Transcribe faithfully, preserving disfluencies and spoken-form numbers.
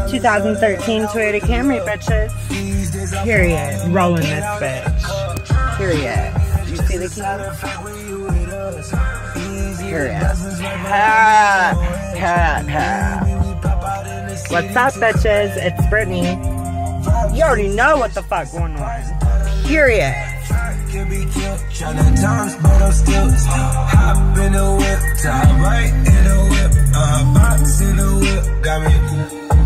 two thousand thirteen Toyota Camry, bitches. Period. Rolling this bitch. Period. You see the key? Period. Ha, ha, ha. What's up, bitches? It's Brittany. You already know what the fuck going on. Period. Can be killed, trying times, but I'm still hop in the whip, top right in the whip, uh, box in the whip, got me.